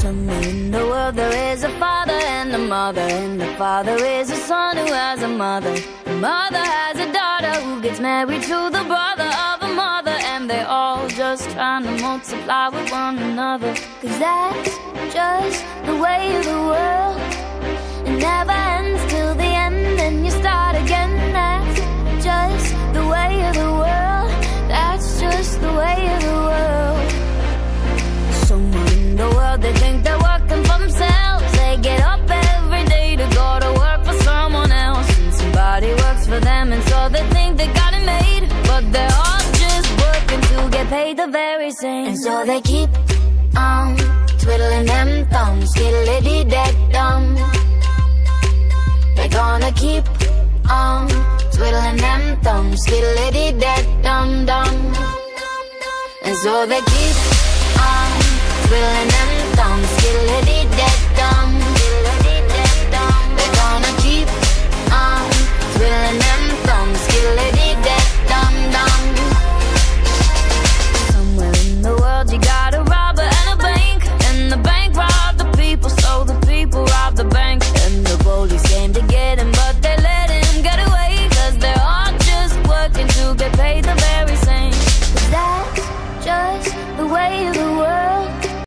Somewhere in the world there is a father and a mother, and the father is a son who has a mother. The mother has a daughter who gets married to the brother of a mother, and they're all just trying to multiply with one another. 'Cause that's just the way of the world. It never ends till the end, and you start again. That's just the way of the world. That's just the way of the world. Somewhere in the world they think they're working for themselves. They get up every day to go to work for someone else, and somebody works for them, and so they think they got it made. But they're all just working to get paid the very same. And so they keep on twiddling them thumbs, skiddly-dee-deck-dum. They're gonna keep on twiddling them thumbs, skiddly-dee-deck-dum-dum. And so they keep on twiddling them thumbs, skiddly-dee